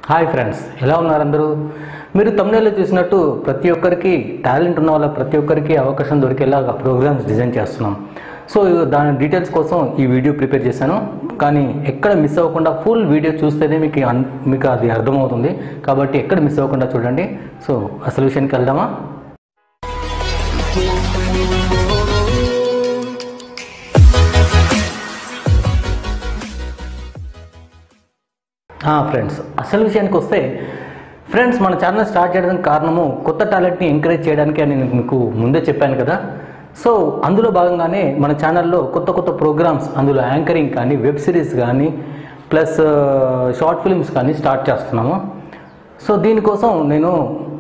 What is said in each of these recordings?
Hi friends, ఎలా ఉన్నారు అందరూ? మీరు తమ్ముళ్ళు చూసినట్టు ప్రతి ఒక్కరికి టాలెంట్ ఉన్న వాళ్ళ ప్రతి ఒక్కరికి అవకాశం దొరికేలాగా ప్రోగ్రామ్స్ డిజైన్ చేస్తున్నాం. సో దాని డీటెయిల్స్ కోసం ఈ వీడియో ప్రిపేర్ చేశాను. కానీ ఎక్కడ మిస్ అవ్వకుండా ఫుల్ వీడియో చూస్తేనే మీకు అది అర్థమవుతుంది. కాబట్టి ఎక్కడ మిస్ అవ్వకుండా చూడండి. సో అసలు విషయానికి వెళ్దామా? ఫ్రెండ్స్, అసలు విషయానికి వస్తే ఫ్రెండ్స్, మన ఛానల్ స్టార్ట్ చేయడానికి కారణము కొత్త టాలెంట్ని ఎంకరేజ్ చేయడానికి అని నేను మీకు ముందే చెప్పాను కదా. సో అందులో భాగంగానే మన ఛానల్లో కొత్త ప్రోగ్రామ్స్, అందులో యాంకరింగ్ కానీ, వెబ్ సిరీస్ కానీ, ప్లస్ షార్ట్ ఫిల్మ్స్ కానీ స్టార్ట్ చేస్తున్నాము. సో దీనికోసం నేను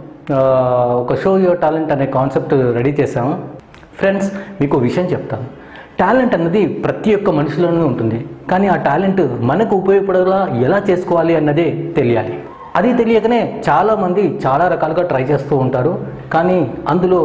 ఒక షో యువర్ టాలెంట్ అనే కాన్సెప్ట్ రెడీ చేశాము. ఫ్రెండ్స్, మీకు విషయం చెప్తాను. టాలెంట్ అన్నది ప్రతి ఒక్క మనిషిలోనే ఉంటుంది. కానీ ఆ టాలెంట్ మనకు ఉపయోగపడేలా ఎలా చేసుకోవాలి అన్నదే తెలియాలి. అది తెలియకనే చాలామంది చాలా రకాలుగా ట్రై చేస్తూ ఉంటారు. కానీ అందులో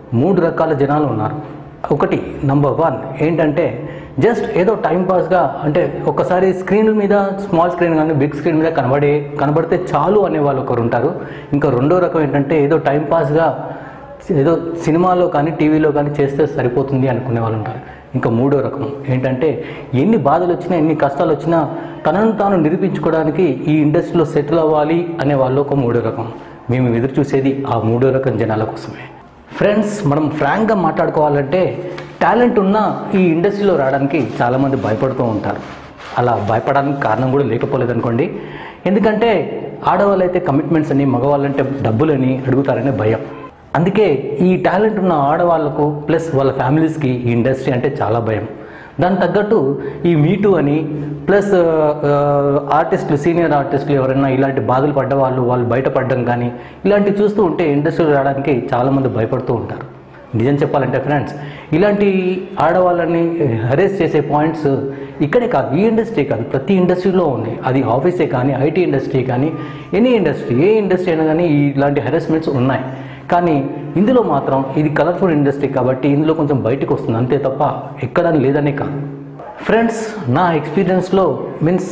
3 రకాల జనాలు ఉన్నారు. ఒకటి నంబర్ 1 ఏంటంటే జస్ట్ ఏదో టైంపాస్గా, అంటే ఒకసారి స్క్రీన్ మీద, స్మాల్ స్క్రీన్ కానీ బిగ్ స్క్రీన్ మీద కనబడితే చాలు అనేవాళ్ళు ఒకరు ఉంటారు. ఇంకా రెండో రకం ఏంటంటే ఏదో టైంపాస్గా ఏదో సినిమాలో కానీ టీవీలో కానీ చేస్తే సరిపోతుంది అనుకునే వాళ్ళు ఉంటారు. ఇంకా మూడో రకం ఏంటంటే ఎన్ని బాధలు వచ్చినా, ఎన్ని కష్టాలు వచ్చినా తనను తాను నిరూపించుకోవడానికి ఈ ఇండస్ట్రీలో సెటిల్ అవ్వాలి అనే వాళ్ళు ఒక మూడో రకం. మేము ఎదురు చూసేది ఆ మూడో రకం జనాల కోసమే. ఫ్రెండ్స్, మనం ఫ్రాంక్గా మాట్లాడుకోవాలంటే టాలెంట్ ఉన్న ఈ ఇండస్ట్రీలో రావడానికి చాలామంది భయపడుతూ ఉంటారు. అలా భయపడడానికి కారణం కూడా లేకపోలేదనుకోండి. ఎందుకంటే ఆడవాళ్ళు అయితే కమిట్మెంట్స్ అని, మగవాళ్ళంటే డబ్బులని అడుగుతారనే భయం. అందుకే ఈ టాలెంట్ ఉన్న ఆడవాళ్లకు ప్లస్ వాళ్ళ ఫ్యామిలీస్కి ఈ ఇండస్ట్రీ అంటే చాలా భయం. దానికి తగ్గట్టు ఈ మీటూ అని, ప్లస్ ఆర్టిస్టులు, సీనియర్ ఆర్టిస్టులు ఎవరైనా ఇలాంటి బాధలు పడ్డ వాళ్ళు బయటపడడం కానీ ఇలాంటివి చూస్తూ ఉంటే ఇండస్ట్రీలో రావడానికి చాలామంది భయపడుతూ ఉంటారు. నిజం చెప్పాలంటే ఫ్రెండ్స్, ఇలాంటి ఆడవాళ్ళని హెరేస్ చేసే పాయింట్స్ ఇక్కడే కాదు, ఈ ఇండస్ట్రీ కాదు, ప్రతి ఇండస్ట్రీలో ఉంది. అది ఆఫీసే కానీ, ఐటీ ఇండస్ట్రీ కానీ, ఎనీ ఇండస్ట్రీ, ఏ ఇండస్ట్రీ అయినా కానీ ఇలాంటి హెరాస్మెంట్స్ ఉన్నాయి. కానీ ఇందులో మాత్రం ఇది కలర్ఫుల్ ఇండస్ట్రీ కాబట్టి ఇందులో కొంచెం బయటకు వస్తుంది, అంతే తప్ప ఎక్కడా లేదనే కాదు. ఫ్రెండ్స్, నా ఎక్స్పీరియన్స్లో మీన్స్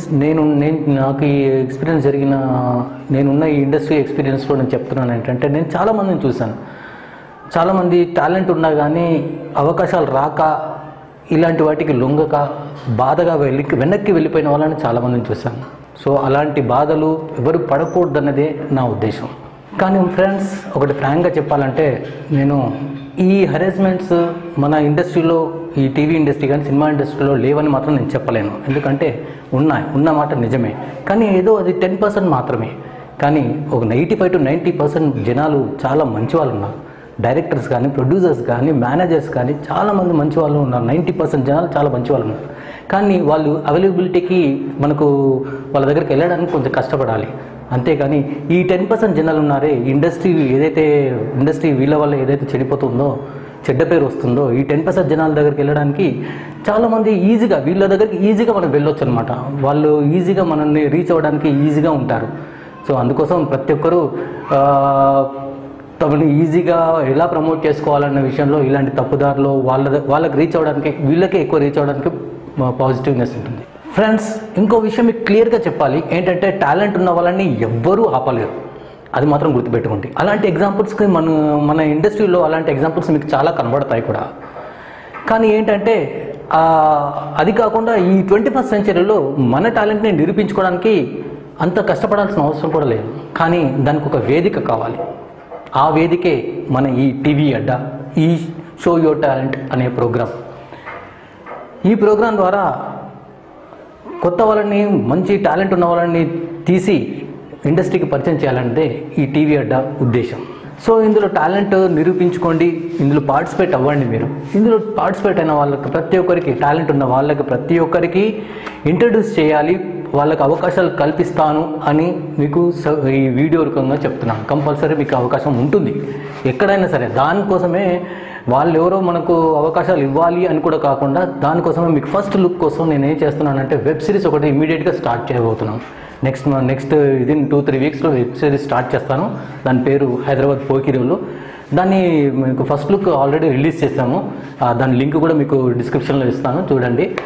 నాకు ఈ ఎక్స్పీరియన్స్ నేనున్న ఈ ఇండస్ట్రీ ఎక్స్పీరియన్స్లో నేను చెప్తున్నాను ఏంటంటే, నేను చాలామందిని చూశాను. చాలామంది టాలెంట్ ఉన్నా కానీ అవకాశాలు రాక, ఇలాంటి వాటికి లొంగక, బాధగా వెనక్కి వెళ్ళిపోయిన వాళ్ళని చాలామందిని చూశాను. సో అలాంటి బాధలు ఎవరు పడకూడదన్నదే నా ఉద్దేశం. కానీ ఫ్రెండ్స్, ఒకటి ఫ్రాంక్గా చెప్పాలంటే, నేను ఈ హెరాస్మెంట్స్ మన ఇండస్ట్రీలో, ఈ టీవీ ఇండస్ట్రీ కానీ సినిమా ఇండస్ట్రీలో లేవని మాత్రం నేను చెప్పలేను. ఎందుకంటే ఉన్న మాట నిజమే, కానీ ఏదో అది 10% మాత్రమే. కానీ ఒక 85 to 90% జనాలు చాలా మంచి వాళ్ళు ఉన్నారు. డైరెక్టర్స్ కానీ, ప్రొడ్యూసర్స్ కానీ, మేనేజర్స్ కానీ చాలామంది మంచి వాళ్ళు ఉన్నారు. 90% జనాలు చాలా మంచి వాళ్ళు ఉన్నారు. కానీ వాళ్ళు అవైలబిలిటీకి మనకు వాళ్ళ దగ్గరికి వెళ్ళడానికి కొంచెం కష్టపడాలి. అంతేకాని ఈ 10% జనాలు ఉన్నారే, ఇండస్ట్రీ వీళ్ళ వల్ల ఏదైతే చెడిపోతుందో, చెడ్డ పేరు వస్తుందో, ఈ 10% జనాల దగ్గరికి వెళ్ళడానికి చాలామంది వీళ్ళ దగ్గరికి ఈజీగా మనం వెళ్ళొచ్చు అనమాట. వాళ్ళు ఈజీగా మనల్ని రీచ్ అవ్వడానికి ఈజీగా ఉంటారు. సో అందుకోసం ప్రతి ఒక్కరూ తమని ఈజీగా ఎలా ప్రమోట్ చేసుకోవాలన్న విషయంలో ఇలాంటి తప్పుదారులు వాళ్ళకి రీచ్ అవ్వడానికి, వీళ్ళకే ఎక్కువ రీచ్ అవ్వడానికి పాజిటివ్నెస్ ఉంటుంది. ఫ్రెండ్స్, ఇంకో విషయం మీకు క్లియర్గా చెప్పాలి ఏంటంటే, టాలెంట్ ఉన్న వాళ్ళని ఎవ్వరూ ఆపలేరు, అది మాత్రం గుర్తుపెట్టుకోండి. అలాంటి ఎగ్జాంపుల్స్కి మన ఇండస్ట్రీలో అలాంటి ఎగ్జాంపుల్స్ మీకు చాలా కనబడతాయి కూడా. కానీ ఏంటంటే అది కాకుండా ఈ 21st సెంచరీలో మన టాలెంట్ని నిరూపించుకోవడానికి అంత కష్టపడాల్సిన అవసరం కూడా లేదు. కానీ దానికి ఒక వేదిక కావాలి. ఆ వేదికే మన ఈ టీవీ అడ్డా, ఈ షో యువర్ టాలెంట్ అనే ప్రోగ్రాం. ఈ ప్రోగ్రాం ద్వారా కొత్త వాళ్ళని, మంచి టాలెంట్ ఉన్న వాళ్ళని తీసి ఇండస్ట్రీకి పరిచయం చేయాలన్నదే ఈ టీవీ అడ్డా ఉద్దేశం. సో ఇందులో టాలెంట్ నిరూపించుకోండి, ఇందులో పార్టిసిపేట్ అవ్వండి. మీరు ఇందులో పార్టిసిపేట్ అయిన వాళ్ళకి ప్రతి ఒక్కరికి, టాలెంట్ ఉన్న వాళ్ళకి ప్రతి ఒక్కరికి ఇంట్రడ్యూస్ చేయాలి, వాళ్ళకి అవకాశాలు కల్పిస్తాను అని మీకు ఈ వీడియో రూపంగా చెప్తున్నాను. కంపల్సరీ మీకు అవకాశం ఉంటుంది ఎక్కడైనా సరే. దానికోసమే వాళ్ళు ఎవరో మనకు అవకాశాలు ఇవ్వాలి అని కూడా కాకుండా, దానికోసమే మీకు ఫస్ట్ లుక్ కోసం నేను ఏం చేస్తున్నానంటే, వెబ్ సిరీస్ ఒకటి ఇమీడియట్గా స్టార్ట్ చేయబోతున్నాను. నెక్స్ట్ విదిన్ 2-3 వీక్స్లో వెబ్ సిరీస్ స్టార్ట్ చేస్తాను. దాని పేరు హైదరాబాద్ పోకిరీలు. దాన్ని మీకు ఫస్ట్ లుక్ ఆల్రెడీ రిలీజ్ చేస్తాము. దాని లింక్ కూడా మీకు డిస్క్రిప్షన్లో ఇస్తాను, చూడండి.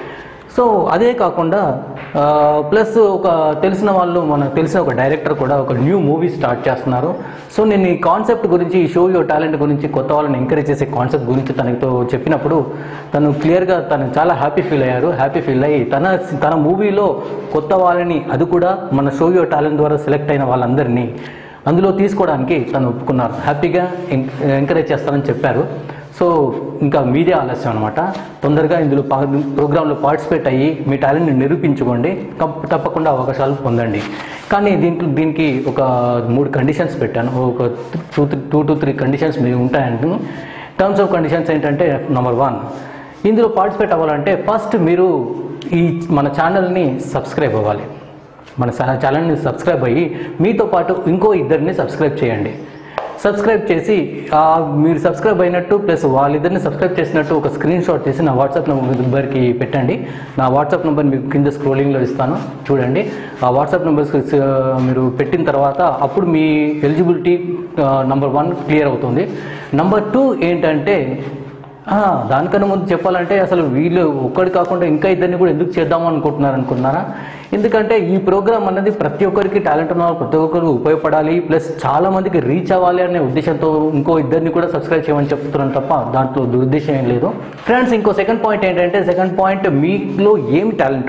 సో అదే కాకుండా ప్లస్ తెలిసిన వాళ్ళు మనకు తెలిసిన ఒక డైరెక్టర్ కూడా ఒక న్యూ మూవీ స్టార్ట్ చేస్తున్నారు. సో నేను ఈ కాన్సెప్ట్ గురించి, ఈ షో యువర్ టాలెంట్ గురించి, కొత్త వాళ్ళని ఎంకరేజ్ చేసే కాన్సెప్ట్ గురించి తనతో చెప్పినప్పుడు తను క్లియర్గా తను చాలా హ్యాపీ ఫీల్ అయ్యి తన మూవీలో కొత్త వాళ్ళని, అది కూడా మన షో యువర్ టాలెంట్ ద్వారా సెలెక్ట్ అయిన వాళ్ళందరినీ అందులో తీసుకోవడానికి తను ఒప్పుకున్నారు. హ్యాపీగా ఎంకరేజ్ చేస్తారని చెప్పారు. సో ఇంకా మీదే ఆలస్యం అనమాట. తొందరగా ఇందులో ప్రోగ్రాంలో పార్టిసిపేట్ అయ్యి మీ టాలెంట్ని నిరూపించుకోండి, తప్పకుండా అవకాశాలు పొందండి. కానీ దీనికి ఒక 3 కండిషన్స్ పెట్టాను. ఒక 2 to 3 కండిషన్స్ మీరు ఉంటాయండి. టర్మ్స్ ఆఫ్ కండిషన్స్ ఏంటంటే, నెంబర్ 1, ఇందులో పార్టిసిపేట్ అవ్వాలంటే ఫస్ట్ మీరు మన ఛానల్ని సబ్స్క్రైబ్ అవ్వాలి. మన ఛానల్ని సబ్స్క్రైబ్ అయ్యి మీతో పాటు ఇంకో 2 సబ్స్క్రైబ్ చేయండి. సబ్స్క్రైబ్ చేసి మీరు సబ్స్క్రైబ్ అయినట్టు ప్లస్ వాళ్ళిద్దరిని సబ్స్క్రైబ్ చేసినట్టు ఒక స్క్రీన్ షాట్ తీసి నా వాట్సాప్ నెంబర్కి పెట్టండి. నా వాట్సాప్ నెంబర్ మీకు కింద స్క్రోలింగ్లో ఇస్తాను, చూడండి. ఆ వాట్సాప్ నెంబర్స్ మీరు పెట్టిన తర్వాత అప్పుడు మీ ఎలిజిబిలిటీ నెంబర్ 1 క్లియర్ అవుతుంది. నెంబర్ 2 ఏంటంటే, దానికన్నా ముందు చెప్పాలంటే అసలు వీళ్ళు ఒక్కడి కాకుండా ఇంకా 2 కూడా ఎందుకు చేద్దాము అనుకుంటున్నారా? ఎందుకంటే ఈ ప్రోగ్రామ్ అన్నది ప్రతి ఒక్కరికి, టాలెంట్ ఉన్న ప్రతి ఒక్కరికి ఉపయోగపడాలి, ప్లస్ చాలా మందికి రీచ్ అవ్వాలి అనే ఉద్దేశంతో ఇంకో 2 కూడా సబ్స్క్రైబ్ చేయమని చెప్తున్నాను తప్ప దాంట్లో దురుద్దేశం ఏం లేదు. ఫ్రెండ్స్, ఇంకో సెకండ్ పాయింట్ ఏంటంటే, మీలో ఏం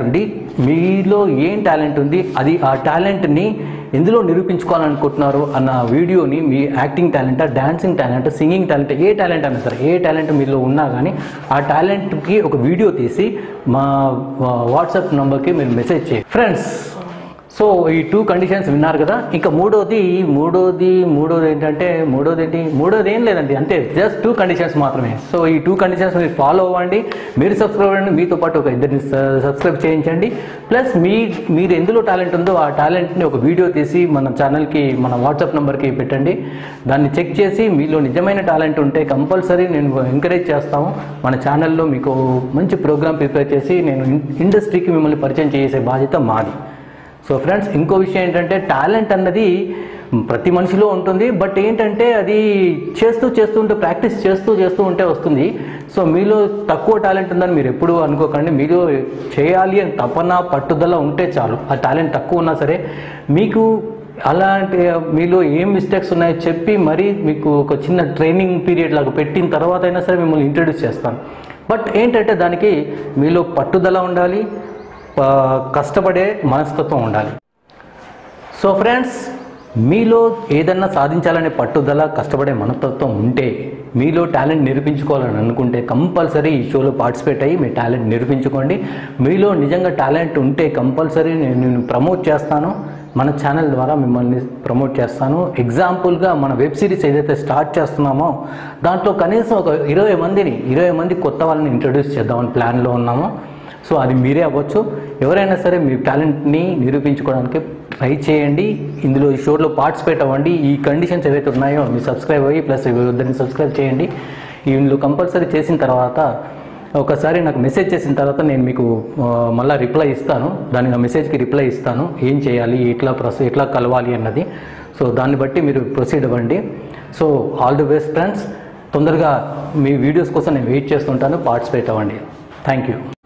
టాలెంట్ ఉంది, అది ఆ టాలెంట్ని ఎందులో నిరూపించుకోవాలనుకుంటున్నారు అన్న వీడియోని, మీ యాక్టింగ్ టాలెంటా, డాన్సింగ్ టాలెంట్, సింగింగ్ టాలెంట్, ఏ టాలెంట్ అయినా సరే, ఏ టాలెంట్ మీలో ఉన్నా కానీ ఆ టాలెంట్కి ఒక వీడియో తీసి మా వాట్సాప్ నెంబర్కి మీరు మెసేజ్ చేయండి ఫ్రెండ్స్. సో ఈ 2 కండిషన్స్ విన్నారు కదా. ఇంకా మూడోది ఏం లేదండి, అంతే, జస్ట్ 2 కండిషన్స్ మాత్రమే. సో ఈ 2 కండిషన్స్ మీరు ఫాలో అవ్వండి, మీరు సబ్స్క్రైబ్ అవ్వండి, మీతో పాటు ఒక 2 సబ్స్క్రైబ్ చేయించండి. ప్లస్ మీరు ఎందులో టాలెంట్ ఉందో ఆ టాలెంట్ని ఒక వీడియో తీసి మన ఛానల్కి, మన వాట్సాప్ నెంబర్కి పెట్టండి. దాన్ని చెక్ చేసి మీలో నిజమైన టాలెంట్ ఉంటే కంపల్సరీ నేను ఎంకరేజ్ చేస్తాము. మన ఛానల్లో మీకు మంచి ప్రోగ్రామ్ ప్రిపేర్ చేసి నేను ఇండస్ట్రీకి మిమ్మల్ని పరిచయం చేసే బాధ్యత మాది. సో ఫ్రెండ్స్, ఇంకో విషయం ఏంటంటే, టాలెంట్ అన్నది ప్రతి మనిషిలో ఉంటుంది. బట్ ఏంటంటే అది ప్రాక్టీస్ చేస్తూ ఉంటే వస్తుంది. సో మీలో తక్కువ టాలెంట్ ఉందని మీరు ఎప్పుడు అనుకోకండి. మీలో చేయాలి అని తపన, పట్టుదల ఉంటే చాలు. ఆ టాలెంట్ తక్కువ ఉన్నా సరే మీకు అలాంటి మీలో ఏం మిస్టేక్స్ ఉన్నాయో చెప్పి మరీ మీకు ఒక చిన్న ట్రైనింగ్ పీరియడ్ లాగా పెట్టిన తర్వాత అయినా సరే మిమ్మల్ని ఇంట్రడ్యూస్ చేస్తాను. బట్ ఏంటంటే దానికి మీలో పట్టుదల ఉండాలి, కష్టపడే మనస్తత్వం ఉండాలి. సో ఫ్రెండ్స్, మీలో ఏదన్నా సాధించాలనే పట్టుదల, కష్టపడే మనస్తత్వం ఉంటే, మీలో టాలెంట్ నిరూపించుకోవాలని అనుకుంటే కంపల్సరీ ఈ షోలో పార్టిసిపేట్ అయ్యి మీ టాలెంట్ నిరూపించుకోండి. మీలో నిజంగా టాలెంట్ ఉంటే కంపల్సరీ నేను ప్రమోట్ చేస్తాను, మన ఛానల్ ద్వారా మిమ్మల్ని ప్రమోట్ చేస్తాను. ఎగ్జాంపుల్గా మన వెబ్ సిరీస్ ఏదైతే స్టార్ట్ చేస్తున్నామో దాంట్లో కనీసం ఒక 20 మంది కొత్త వాళ్ళని ఇంట్రడ్యూస్ చేద్దామని ప్లాన్లో ఉన్నాము. సో అది మీరే అవ్వచ్చు. ఎవరైనా సరే మీ టాలెంట్ని నిరూపించుకోవడానికి ట్రై చేయండి. ఇందులో ఈ షోలో పార్టిసిపేట్ అవ్వండి. ఈ కండిషన్స్ ఏవైతే ఉన్నాయో మీరు సబ్స్క్రైబ్ అయ్యి ప్లస్ 2 సబ్స్క్రైబ్ చేయండి. ఇందులో కంపల్సరీ చేసిన తర్వాత ఒకసారి నాకు మెసేజ్ చేసిన తర్వాత నేను మీకు మళ్ళీ రిప్లై ఇస్తాను. దానికి ఆ మెసేజ్కి రిప్లై ఇస్తాను, ఏం చేయాలి, ఎట్లా కలవాలి అన్నది. సో దాన్ని బట్టి మీరు ప్రొసీడ్ అవ్వండి. So all the best friends. తొందరగా మీ వీడియోస్ కోసం నేను వెయిట్ చేస్తుంటాను. పార్టిసిపేట్ అవ్వండి. Thank you.